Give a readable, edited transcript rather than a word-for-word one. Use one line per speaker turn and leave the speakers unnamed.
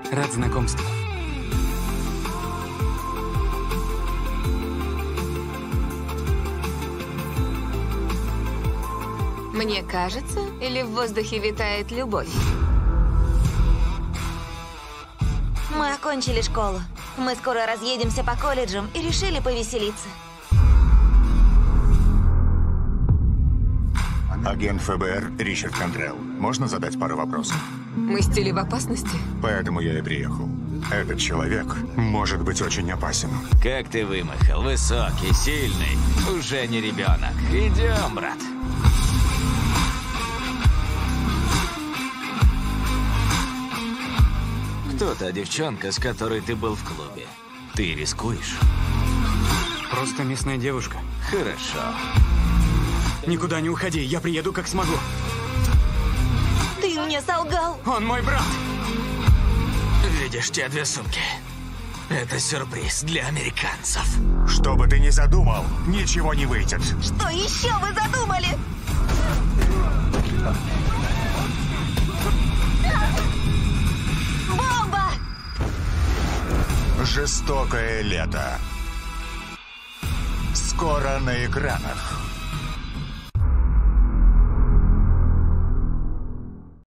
Рад знакомству.
Мне кажется, или в воздухе витает любовь?
Мы окончили школу. Мы скоро разъедемся по колледжам и решили повеселиться.
Агент ФБР Ричард Контрелл. Можно задать пару вопросов?
Мы стили в опасности?
Поэтому я и приехал. Этот человек может быть очень опасен.
Как ты вымахал, высокий, сильный. Уже не ребенок. Идем, брат. Кто та девчонка, с которой ты был в клубе? Ты рискуешь?
Просто местная девушка.
Хорошо.
Никуда не уходи, я приеду как смогу.
Ты мне солгал.
Он мой брат.
Видишь те две сумки? Это сюрприз для американцев.
Что бы ты ни задумал, ничего не выйдет.
Что еще вы задумали? Бомба!
Жестокое лето. Скоро на экранах.